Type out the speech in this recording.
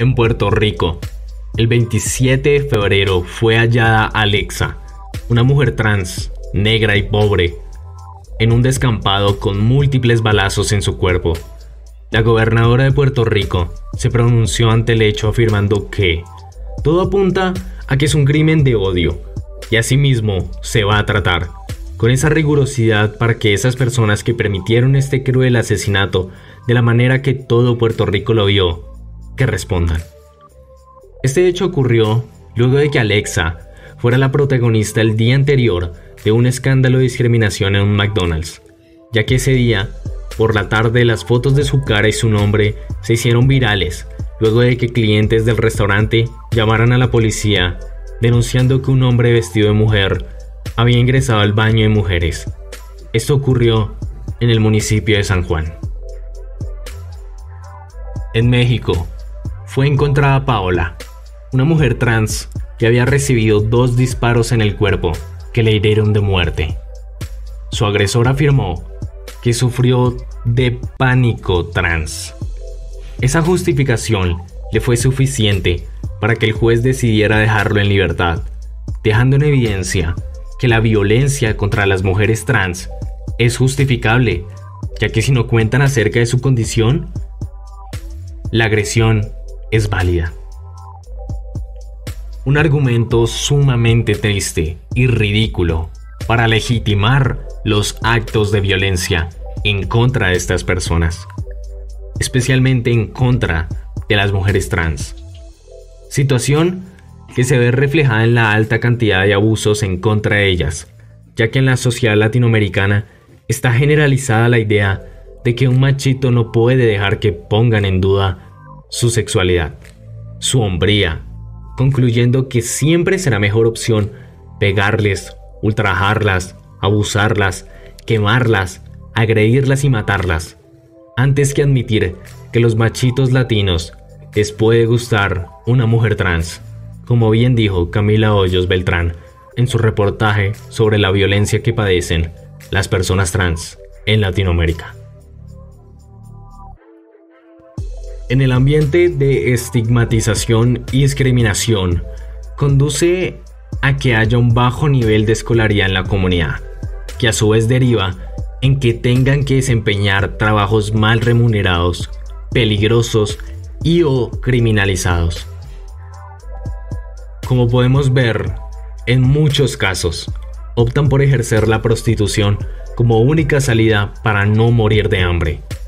En Puerto Rico, el 27 de febrero fue hallada Alexa, una mujer trans, negra y pobre, en un descampado con múltiples balazos en su cuerpo. La gobernadora de Puerto Rico se pronunció ante el hecho afirmando que todo apunta a que es un crimen de odio y asimismo se va a tratar con esa rigurosidad para que esas personas que permitieron este cruel asesinato de la manera que todo Puerto Rico lo vio, que respondan. Este hecho ocurrió luego de que Alexa fuera la protagonista el día anterior de un escándalo de discriminación en un McDonald's, ya que ese día, por la tarde, las fotos de su cara y su nombre se hicieron virales luego de que clientes del restaurante llamaran a la policía denunciando que un hombre vestido de mujer había ingresado al baño de mujeres. Esto ocurrió en el municipio de San Juan. En México, fue encontrada Paola, una mujer trans que había recibido 2 disparos en el cuerpo que le hirieron de muerte. Su agresor afirmó que sufrió de pánico trans. Esa justificación le fue suficiente para que el juez decidiera dejarlo en libertad, dejando en evidencia que la violencia contra las mujeres trans es justificable, ya que si no cuentan acerca de su condición, la agresión es válida. Un argumento sumamente triste y ridículo para legitimar los actos de violencia en contra de estas personas, especialmente en contra de las mujeres trans. Situación que se ve reflejada en la alta cantidad de abusos en contra de ellas, ya que en la sociedad latinoamericana está generalizada la idea de que un machito no puede dejar que pongan en duda su sexualidad, su hombría, concluyendo que siempre será mejor opción pegarles, ultrajarlas, abusarlas, quemarlas, agredirlas y matarlas, antes que admitir que los machitos latinos les puede gustar una mujer trans, como bien dijo Camila Hoyos Beltrán en su reportaje sobre la violencia que padecen las personas trans en Latinoamérica. En el ambiente de estigmatización y discriminación, conduce a que haya un bajo nivel de escolaridad en la comunidad, que a su vez deriva en que tengan que desempeñar trabajos mal remunerados, peligrosos y o criminalizados. Como podemos ver, en muchos casos, optan por ejercer la prostitución como única salida para no morir de hambre.